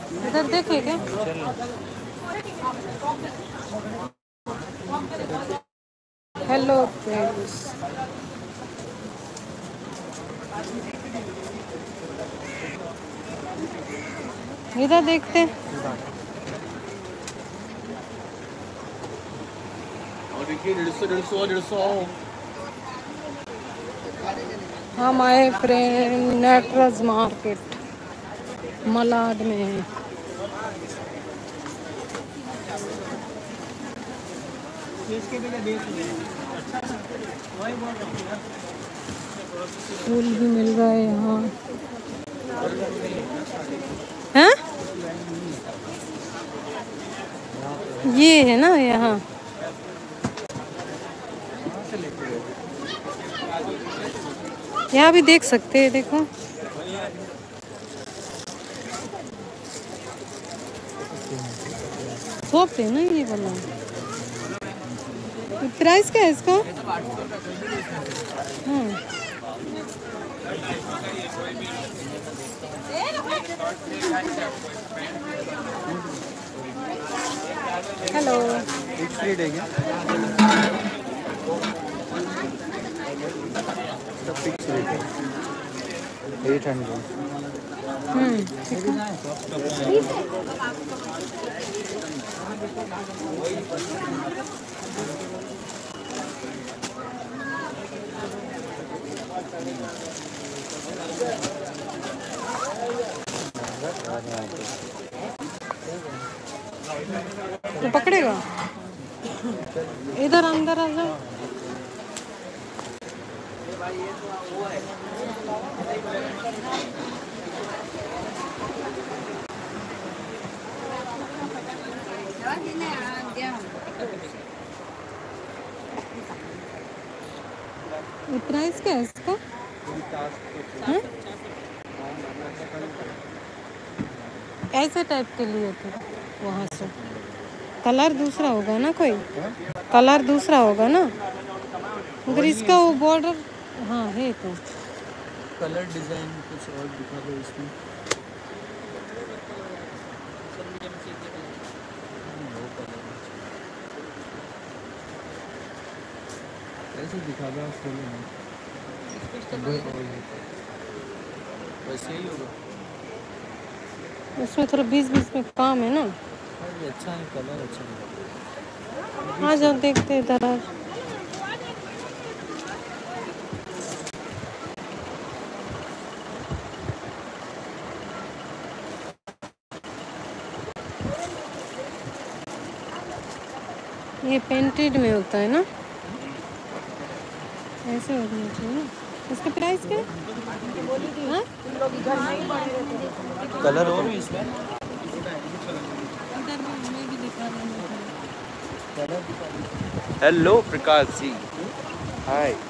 इधर देखे क्या? हेलो फ्रेंड्स, इधर देखते हैं। हम आए फ्रेंड नटराज मार्केट मलाड में है। फूल भी मिल रहा है यहाँ। हैं? ये है ना यहाँ। यहाँ भी देख सकते हैं, देखो। शॉप है ना ये वाला। प्राइस क्या है इसका? हेलो, फिक्स रेट है क्या? फिक्स रेट है 800। तो पकड़ेगा। इधर अंदर आ जाओ। प्राइस क्या है इसका? ऐसे टाइप के लिए थे वहाँ से। कलर दूसरा होगा ना, कोई कलर दूसरा होगा ना, मगर इसका वो बॉर्डर हाँ है। तो कलर डिजाइन कुछ और दिखा दो इसमें। ऐसे दिखा दो वैसे ही होगा। उसमें थोड़ा बीच बीच में काम है ना। अच्छा है, कलर अच्छा है। आ जाओ देखते इधर। ये पेंटेड में होता है ना, ऐसे होना चाहिए ना। इसका प्राइस क्या है? कलर और भी इसमें हेलो प्रकाश जी, हाय।